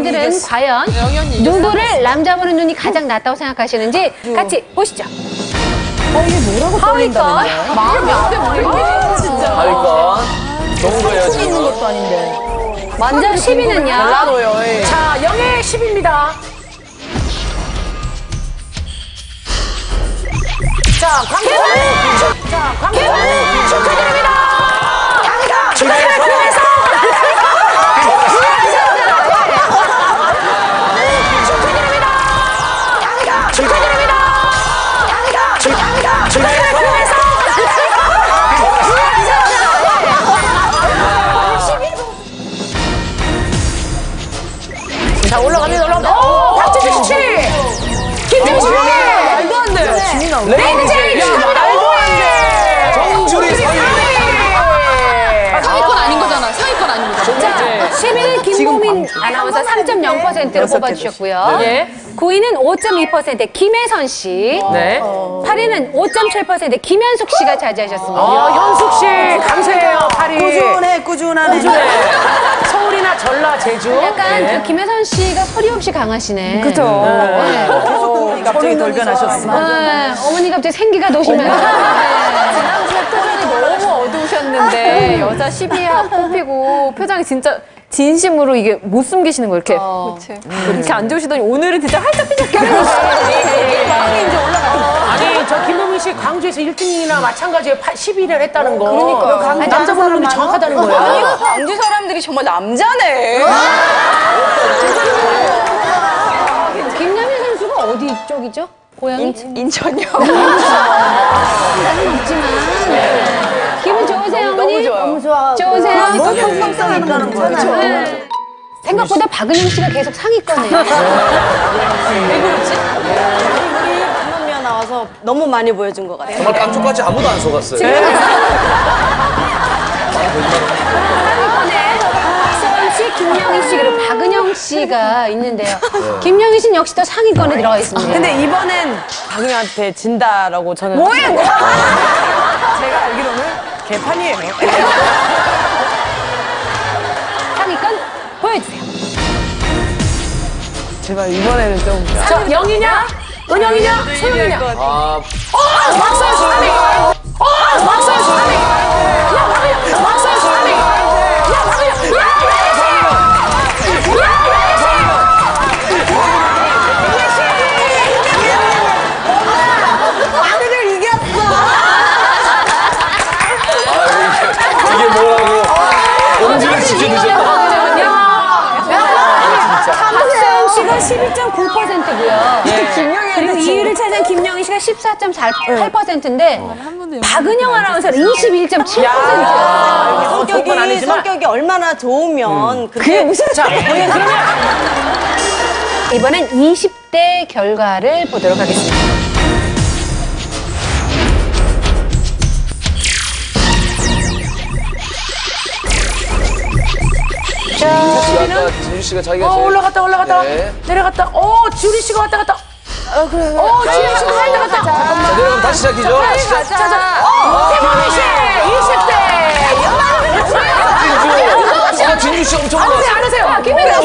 여러분들은 과연 누구를 남자 보는 눈이 가장 낫다고 생각하시는지 같이 보시죠. 이게 뭐라고 떨린다는 거야? 마음이 안 돼, 진짜. 하위권. 좋은 거예요, 있는 지금. 것도 아닌데. 먼저 10위는요. 자, 0에 10입니다. 자, 광고! 자, 광고! 축하드립니다! 갑니다! 축하드립니다! 자, 올라갑니다, 올라갑니다. 오, 박재주 17! 김정희 16! 말도 안 돼! 레이제이 축하합니다! 정주리 상위권 아닌 거잖아. 상위권 아닌 거잖아. 자, 10위는 김보민 아나운서 3.0%로 뽑아주셨고요. 네. 9위는 5.2% 김혜선 씨. 네. 8위는 5.7% 김현숙 씨가 차지하셨습니다. 현숙 씨, 감사해요, 파리. 꾸준하네. 서울이나 전라, 제주. 약간 그 김혜선 씨가 소리 없이 강하시네. 그죠. 갑자기 돌변하셨어. 어머니 갑자기 생기가 도시면서. 지난주에 표정이 너무 어두우셨는데 여자 10위에 뽑히고 표정이 진짜 진심으로 이게 못 숨기시는 거예요. 이렇게 이렇게 안 좋으시더니 오늘은 진짜 활짝 삐죽거리는 마음이 이제 올라가요. 아니, 저 김보민 씨 광주에서 1등이나 마찬가지에 10위를 했다는 거. 그러니까요. 남자 보는 눈이 정확하다는 거예요. 광주 사람들이 정말 남자네. 김남희 선수가 어디 쪽이죠? 고향이? 인천이요. 나는 없지만. 기분 좋으세요, 어머니? 너무 좋아. 좋으세요? 너무 형성성하니까는 거죠. 네. 생각보다 박은영 씨가 계속 상위권이에요. 왜 그렇지? 김은미가 나와서 너무 많이 보여준 것 같아요. 정말 깜짝같이 아무도 안 속았어요. 상위권에 박서연 씨, 김영희 씨, 그리고 박은영 씨가 있는데요. 김영희 씨는 역시 또 상위권에 들어가 있습니다. 근데 이번엔 박은영한테 진다라고 저는. 뭐야? 제가 알기로는 개판이에요. 상위권 보여주세요. 제발 이번에는 좀. 저 영이냐? 은영이냐? 소영이냐? 박서연 씨 3위! 박서연 씨 3위! 박서연 씨 3위! 아들을 이겼어. 이게 뭐라고. 엄지를 지켜드셨다. 박서연 씨가 12.9%고요. 그리고 2위를 차지한 김영희 씨가 14.8%인데 박은영 아나운서는 21.7%예요. 성격이 얼마나 좋으면 그게 무슨 자, 그러면 이번엔 20대 결과를 보도록 하겠습니다. 아까 진주 씨가 자기가 제일. 올라갔다. 네. 내려갔다. 지우리 씨가 왔다 갔다. 지우리 씨가 왔다 갔다. 자, 내려가면 다시 시작이죠. 김원희 씨 20대. 진주 씨 엄청 안 올라왔어요. 하세요. 김혜선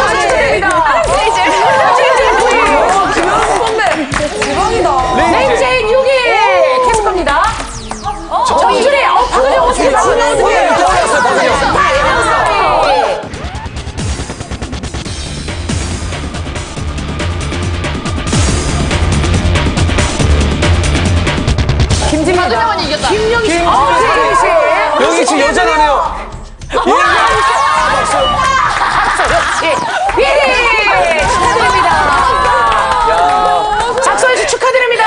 레이제인 6위 계속 갑니다. 정주리 박은영 어떻게 김진미가 김영희 씨 여기 지금 여자라네요. 축하드립니다. 작소연 씨 축하드립니다.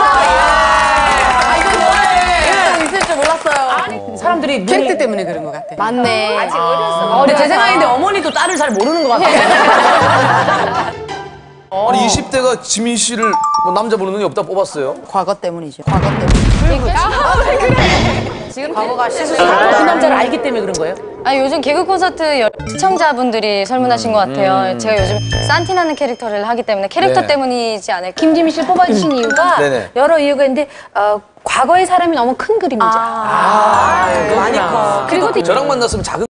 있을 줄 몰랐어요. 사람들이 캐릭터 때문에 그런 것 같아. 맞네. 아직 근데 제 생각인데 어머니도 딸을 잘 모르는 것 같아. 아니 20대가 지민 씨를 뭐 남자 보는 눈이 없다 뽑았어요. 과거 때문이죠. 과거 때문에. 지금 과거가 그 남자를 알기 때문에 그런 거예요? 아, 요즘 개그 콘서트 시청자분들이 설문하신 것 같아요. 제가 요즘 산티나는 캐릭터를 하기 때문에 캐릭터 네. 때문이지 않을까. 김지민 씨를 뽑아주신 이유가 네네. 여러 이유가 있는데 과거의 사람이 너무 큰 그림이죠. 많이 커. 그리고 또 저랑 만났으면 작은